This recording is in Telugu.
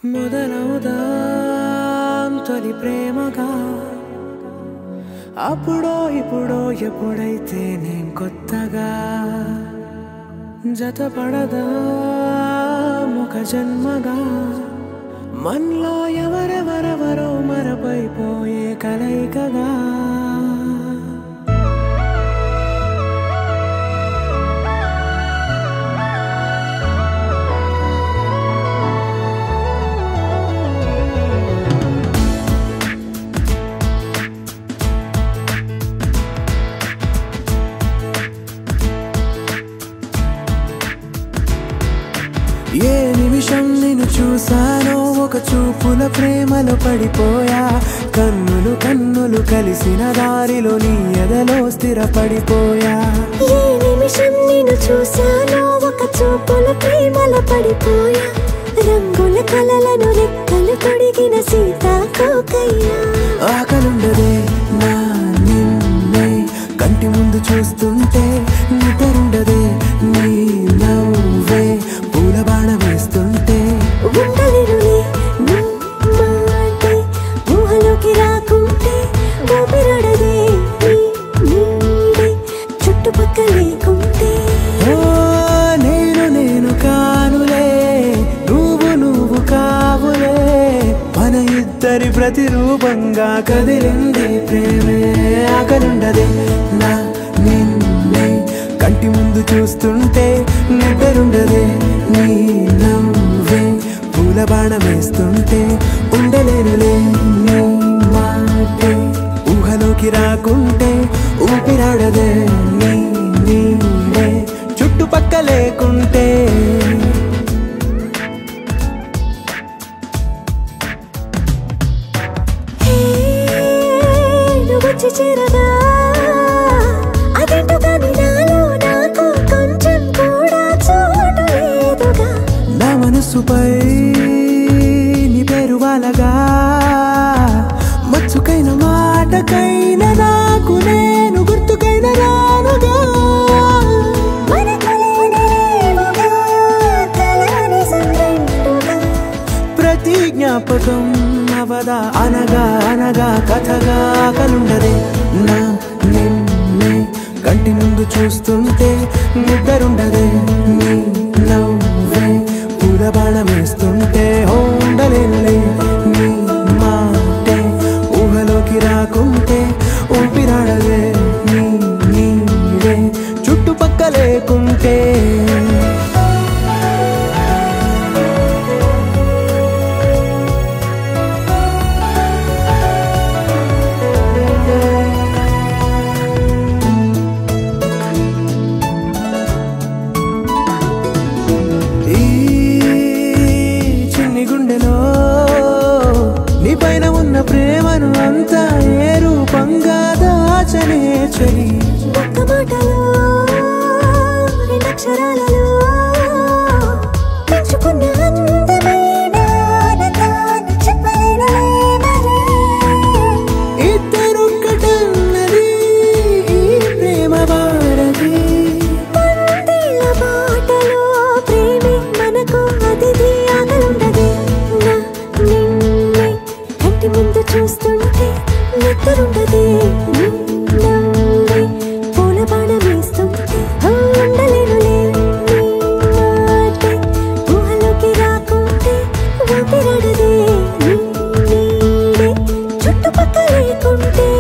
మొదలవుదాం తొలి ప్రేమగా అప్పుడో ఇప్పుడో ఎప్పుడైతే నేను కొత్తగా జతపడదా ముఖ జన్మగా మనలో ఎవరెవరెవరో మరపైపోయే కలయికగా ఏ నిమిషం నిన్ను చూసానో ఒక చూపుల ప్రేమలో పడిపోయా కన్నులు కన్నులు కలిసిన దారిలో నీ ఎదలో స్థిరపడిపోయా ఏ నిమిషం నిన్ను చూసానో ఒక చూపుల ప్రేమలో పడిపోయా రంగుల కలలను రెక్కలు తొడిగిన సీతాకోకయ్యా ఆకలుండదే నా నిన్నే కంటి ముందు చూస్తుంటే నిద్రుండదే నీ నవ్వే పూల బాణ వేస్తుంటే ఉండలేనులే నీ మాటే ఊహలోకి రాకుంటే ఊపిరాడదే నీ నీడే చుట్టుపక్కల లేకుంటే ఓ నేను కానులే నువ్వు కావులే మన ఇద్దరి ప్రతిరూపంగా కదిలింది ప్రేమే ఆకలుండదే నా నిన్నే కంటి ముందు చూస్తుంటే నిద్రుండదే నీ నవ్వే పూల బాణం వేస్తుంటే ఉండలేనులే నీ మాటే ఊహలోకి రాకుంటే ఊపిరాడదే నీ నీడే చుట్టుపక్క లేకుంటే వచ్చి చేరగా అదేంటో కానీ నాలో నాకు కొంచెం కూడా చోటు లేదుగా నా మనసుపై నీ పేరు వాలగా మచ్చుకైన మాటకైన నాకు నేను గుర్తుకైన రానుగా ప్రతి జ్ఞాపకం అవదా అనగా అనగా కథగా కలుండదే నా నిన్నే కంటి ముందు చూస్తుంటే నిద్రుండదే నీ నవ్వే పూల బాణం వేస్తుంటే ఉండలేనులే నీ మాటే ఊహలోకి రాకుంటే ఊపిరాడదే నీ నీడే చుట్టుపక్క లేకుంటే నీ పైన ఉన్న ప్రేమను అంతా ఏ రూపంగా దాచనే చలి ఒక్క మాటలో రెండక్షరాలలో పెంచుకున్న అందమైన ఆనందాన్ని చెప్పలేనులే మరి. ఇద్దరొక్కటన్నది ఈ ప్రేమ వారది వందేళ్ల బాటలో ప్రేమే మనకు అతిథి ఆగలుండదే నా నిన్నే కంటి ముందు చూస్తుంటే నిద్రుండదే నీ నవ్వే పూల బాణం వేస్తుంటే ఉండలేనులే నీ మాటే ఊహలోకి రాకుంటే ఊపిరాడదే నీ నీడే చుట్టుపక్కల లేకుంటే